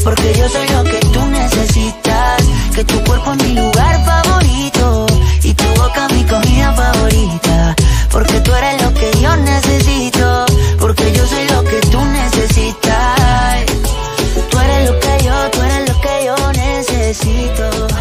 porque yo soy lo que tú necesitas. Que tu cuerpo es mi lugar favorito y tu boca mi comida favorita, porque tú eres lo que yo necesito, porque yo soy lo que tú necesitas. Tú eres lo que yo necesito.